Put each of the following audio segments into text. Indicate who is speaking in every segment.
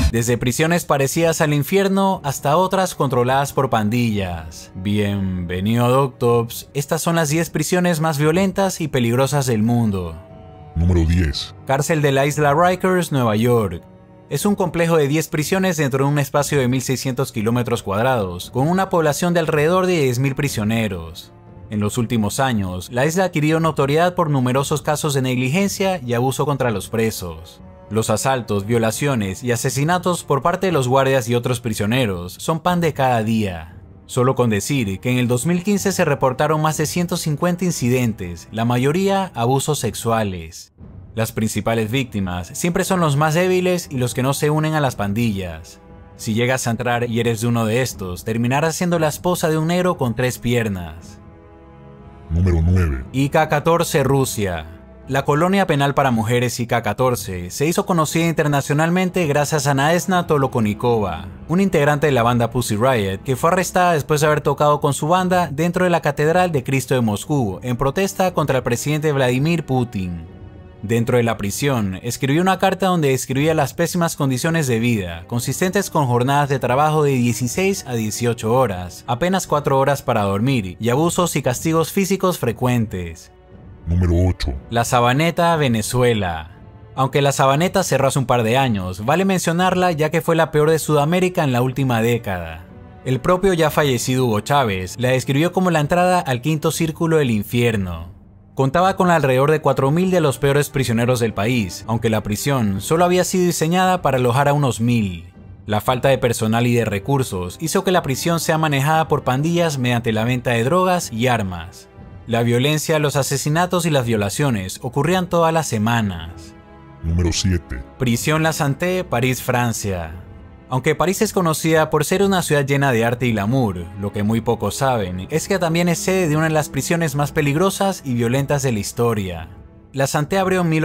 Speaker 1: Desde prisiones parecidas al infierno hasta otras controladas por pandillas. Bienvenido a Doctops, estas son las 10 prisiones más violentas y peligrosas del mundo.
Speaker 2: Número 10.
Speaker 1: Cárcel de la isla Rikers, Nueva York. Es un complejo de 10 prisiones dentro de un espacio de 1.600 kilómetros cuadrados, con una población de alrededor de 10.000 prisioneros. En los últimos años, la isla adquirió notoriedad por numerosos casos de negligencia y abuso contra los presos. Los asaltos, violaciones y asesinatos por parte de los guardias y otros prisioneros son pan de cada día. Solo con decir que en el 2015 se reportaron más de 150 incidentes, la mayoría abusos sexuales. Las principales víctimas siempre son los más débiles y los que no se unen a las pandillas. Si llegas a entrar y eres de uno de estos, terminarás siendo la esposa de un negro con 3 piernas.
Speaker 2: Número 9.
Speaker 1: IK-14, Rusia. La colonia penal para mujeres IK-14 se hizo conocida internacionalmente gracias a Nadezhda Tolokonikova, un integrante de la banda Pussy Riot que fue arrestada después de haber tocado con su banda dentro de la Catedral de Cristo de Moscú en protesta contra el presidente Vladimir Putin. Dentro de la prisión, escribió una carta donde describía las pésimas condiciones de vida, consistentes con jornadas de trabajo de 16 a 18 horas, apenas 4 horas para dormir y abusos y castigos físicos frecuentes.
Speaker 2: Número 8.
Speaker 1: La Sabaneta, Venezuela. Aunque la Sabaneta cerró hace un par de años, vale mencionarla ya que fue la peor de Sudamérica en la última década. El propio ya fallecido Hugo Chávez la describió como la entrada al quinto círculo del infierno. Contaba con alrededor de 4.000 de los peores prisioneros del país, aunque la prisión solo había sido diseñada para alojar a unos 1.000. La falta de personal y de recursos hizo que la prisión sea manejada por pandillas mediante la venta de drogas y armas. La violencia, los asesinatos y las violaciones ocurrían todas las semanas.
Speaker 2: Número 7.
Speaker 1: Prisión La Santé, París, Francia. Aunque París es conocida por ser una ciudad llena de arte y glamour, lo que muy pocos saben es que también es sede de una de las prisiones más peligrosas y violentas de la historia. La Santé abrió en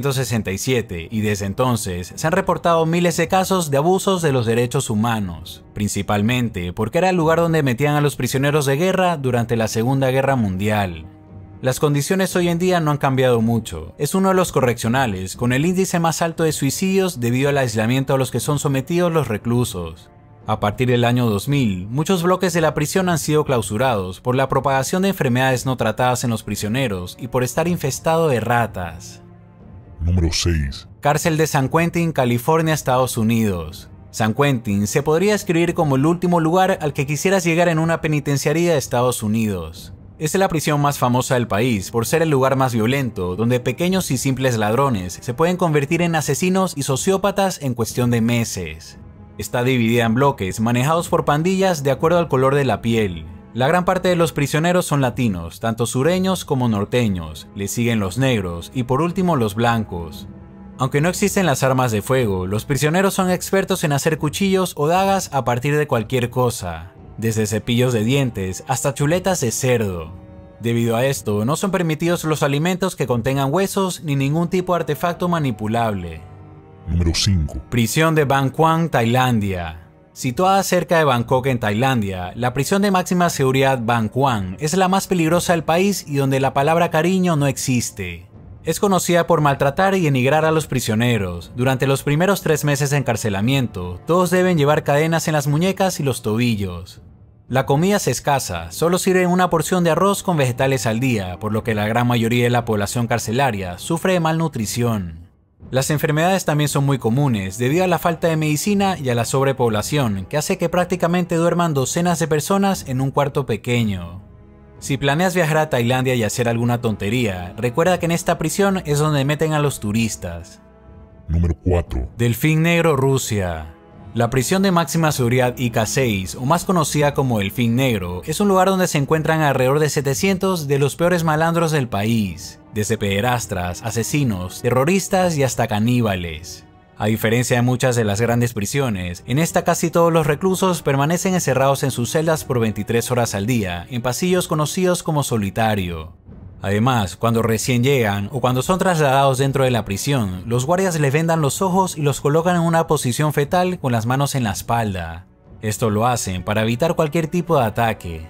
Speaker 1: 1867 y desde entonces se han reportado miles de casos de abusos de los derechos humanos, principalmente porque era el lugar donde metían a los prisioneros de guerra durante la Segunda Guerra Mundial. Las condiciones hoy en día no han cambiado mucho. Es uno de los correccionales con el índice más alto de suicidios debido al aislamiento a los que son sometidos los reclusos. A partir del año 2000, muchos bloques de la prisión han sido clausurados por la propagación de enfermedades no tratadas en los prisioneros y por estar infestado de ratas.
Speaker 2: Número 6.
Speaker 1: Cárcel de San Quentin, California, Estados Unidos. San Quentin se podría describir como el último lugar al que quisieras llegar en una penitenciaría de Estados Unidos. Es la prisión más famosa del país por ser el lugar más violento, donde pequeños y simples ladrones se pueden convertir en asesinos y sociópatas en cuestión de meses. Está dividida en bloques manejados por pandillas de acuerdo al color de la piel. La gran parte de los prisioneros son latinos, tanto sureños como norteños, le siguen los negros y por último los blancos. Aunque no existen las armas de fuego, los prisioneros son expertos en hacer cuchillos o dagas a partir de cualquier cosa, desde cepillos de dientes hasta chuletas de cerdo. Debido a esto, no son permitidos los alimentos que contengan huesos ni ningún tipo de artefacto manipulable.
Speaker 2: Número 5.
Speaker 1: Prisión de Ban Quang, Tailandia. Situada cerca de Bangkok en Tailandia, la prisión de máxima seguridad Ban Quang es la más peligrosa del país y donde la palabra cariño no existe. Es conocida por maltratar y denigrar a los prisioneros. Durante los primeros 3 meses de encarcelamiento, todos deben llevar cadenas en las muñecas y los tobillos. La comida es escasa, solo sirven una porción de arroz con vegetales al día, por lo que la gran mayoría de la población carcelaria sufre de malnutrición. Las enfermedades también son muy comunes debido a la falta de medicina y a la sobrepoblación, que hace que prácticamente duerman docenas de personas en un cuarto pequeño. Si planeas viajar a Tailandia y hacer alguna tontería, recuerda que en esta prisión es donde meten a los turistas.
Speaker 2: Número 4.
Speaker 1: Delfín Negro, Rusia. La prisión de máxima seguridad IK-6, o más conocida como Delfín Negro, es un lugar donde se encuentran alrededor de 700 de los peores malandros del país, desde pederastras, asesinos, terroristas y hasta caníbales. A diferencia de muchas de las grandes prisiones, en esta casi todos los reclusos permanecen encerrados en sus celdas por 23 horas al día, en pasillos conocidos como solitario. Además, cuando recién llegan o cuando son trasladados dentro de la prisión, los guardias les vendan los ojos y los colocan en una posición fetal con las manos en la espalda. Esto lo hacen para evitar cualquier tipo de ataque.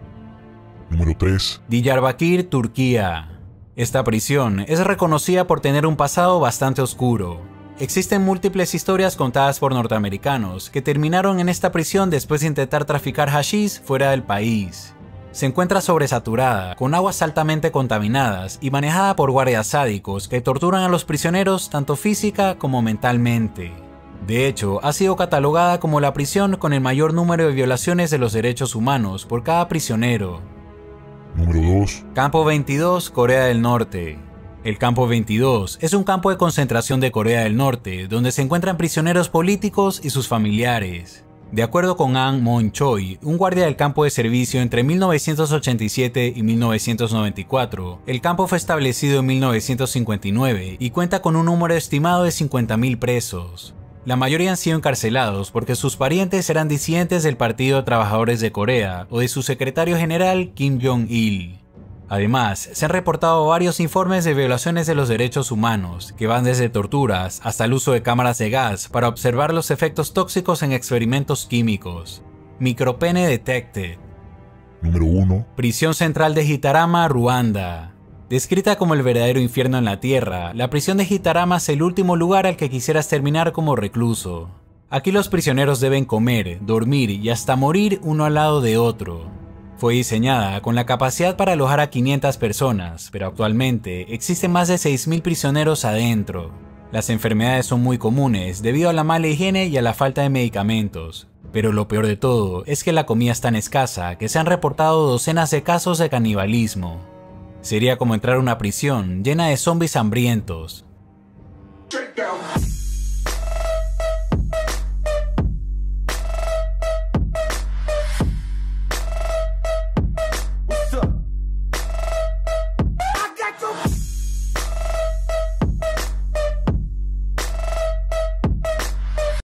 Speaker 2: Número 3.
Speaker 1: Diyarbakir, Turquía. Esta prisión es reconocida por tener un pasado bastante oscuro. Existen múltiples historias contadas por norteamericanos que terminaron en esta prisión después de intentar traficar hashish fuera del país. Se encuentra sobresaturada, con aguas altamente contaminadas y manejada por guardias sádicos que torturan a los prisioneros tanto física como mentalmente. De hecho, ha sido catalogada como la prisión con el mayor número de violaciones de los derechos humanos por cada prisionero.
Speaker 2: Número 2.
Speaker 1: Campo 22, Corea del Norte. El Campo 22 es un campo de concentración de Corea del Norte, donde se encuentran prisioneros políticos y sus familiares. De acuerdo con Ahn Mon-choi, un guardia del campo de servicio entre 1987 y 1994, el campo fue establecido en 1959 y cuenta con un número estimado de 50.000 presos. La mayoría han sido encarcelados porque sus parientes eran disidentes del Partido de Trabajadores de Corea o de su secretario general Kim Jong-il. Además, se han reportado varios informes de violaciones de los derechos humanos, que van desde torturas hasta el uso de cámaras de gas para observar los efectos tóxicos en experimentos químicos. Micropene Detected.
Speaker 2: Número 1.
Speaker 1: Prisión Central de Gitarama, Ruanda. Descrita como el verdadero infierno en la tierra, la prisión de Gitarama es el último lugar al que quisieras terminar como recluso. Aquí los prisioneros deben comer, dormir y hasta morir uno al lado de otro. Fue diseñada con la capacidad para alojar a 500 personas, pero actualmente existen más de 6.000 prisioneros adentro. Las enfermedades son muy comunes debido a la mala higiene y a la falta de medicamentos. Pero lo peor de todo es que la comida es tan escasa que se han reportado docenas de casos de canibalismo. Sería como entrar a una prisión llena de zombies hambrientos.